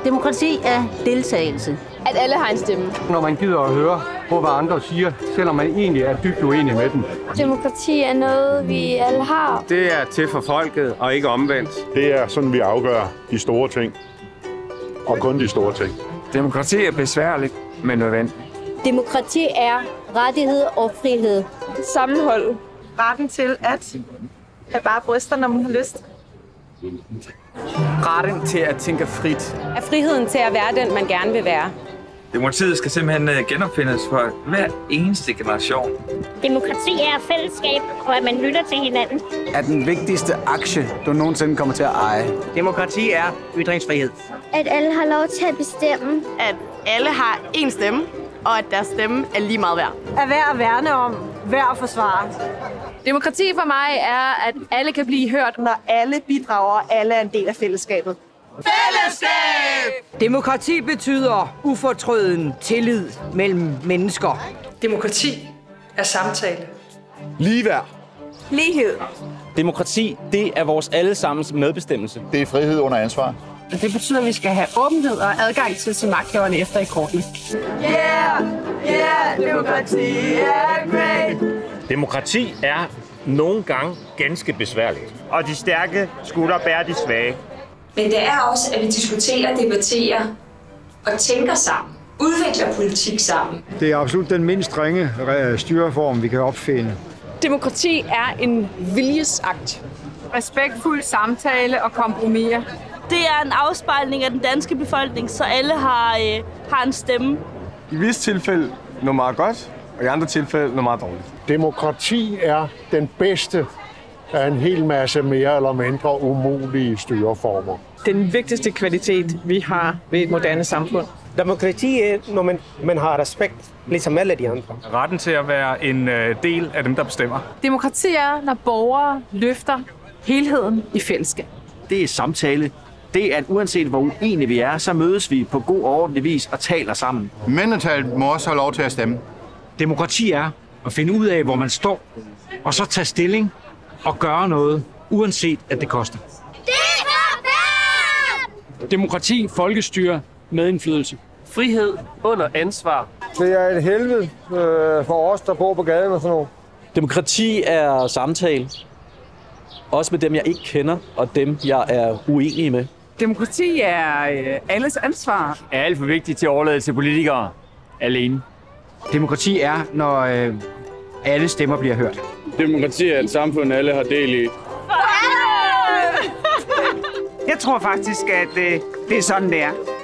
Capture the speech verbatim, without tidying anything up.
Demokrati er deltagelse. At alle har en stemme. Når man gider at høre på, hvad andre siger, selvom man egentlig er dybt uenig med dem. Demokrati er noget, vi alle har. Det er til for folket, og ikke omvendt. Det er sådan, vi afgør de store ting. Og kun de store ting. Demokrati er besværligt, men nødvendigt. Demokrati er rettighed og frihed. Sammenhold. Retten til at have bare bryster, når man har lyst. Retten til at tænke frit. Er friheden til at være den, man gerne vil være. Demokratiet skal simpelthen genopfindes for hver eneste generation. Demokrati er fællesskab, og at man lytter til hinanden. Er den vigtigste aktie, du nogensinde kommer til at eje. Demokrati er ytringsfrihed. At alle har lov til at bestemme. At alle har én stemme, og at deres stemme er lige meget værd. Er værd at værne om, værd at forsvare. Demokrati for mig er, at alle kan blive hørt. Når alle bidrager, og alle er en del af fællesskabet. Fællesskab! Demokrati betyder ufortrøden tillid mellem mennesker. Demokrati er samtale. Ligeværd. Lighed. Demokrati, det er vores allesammens medbestemmelse. Det er frihed under ansvar. Det betyder, at vi skal have åbenhed og adgang til til magthaverne efter i kortene. Yeah! Yeah! Demokrati er great! Demokrati er nogle gange ganske besværligt. Og de stærke skuldre bærer de svage. Men det er også, at vi diskuterer, debatterer og tænker sammen. Udvikler politik sammen. Det er absolut den mindst strenge styreform, vi kan opfinde. Demokrati er en viljesakt. Respektfuld samtale og kompromiser. Det er en afspejling af den danske befolkning, så alle har, øh, har en stemme. I visse tilfælde noget meget godt, og i andre tilfælde noget meget dårligt. Demokrati er den bedste af en hel masse mere eller mindre umulige styreformer. Den vigtigste kvalitet, vi har ved et moderne samfund. Demokrati er, når man, man har respekt, ligesom alle de andre. Retten til at være en del af dem, der bestemmer. Demokrati er, når borgere løfter helheden i fællesskab. Det er samtale. Det er, at uanset hvor uenige vi er, så mødes vi på god og ordentlig vis og taler sammen. Mindretallet må også have lov til at stemme. Demokrati er at finde ud af, hvor man står, og så tage stilling og gøre noget, uanset at det koster. Det er forkert! Demokrati, folkestyre, medindflydelse. Frihed under ansvar. Det er et helvede øh, for os, der bor på gaden og sådan noget. Demokrati er samtale. Også med dem, jeg ikke kender, og dem, jeg er uenig med. Demokrati er øh, alles ansvar. Er alt for vigtigt til at overlade til politikere alene. Demokrati er, når øh, alle stemmer bliver hørt. Demokrati er et samfund, alle har del i. Jeg tror faktisk, at øh, det er sådan, det er.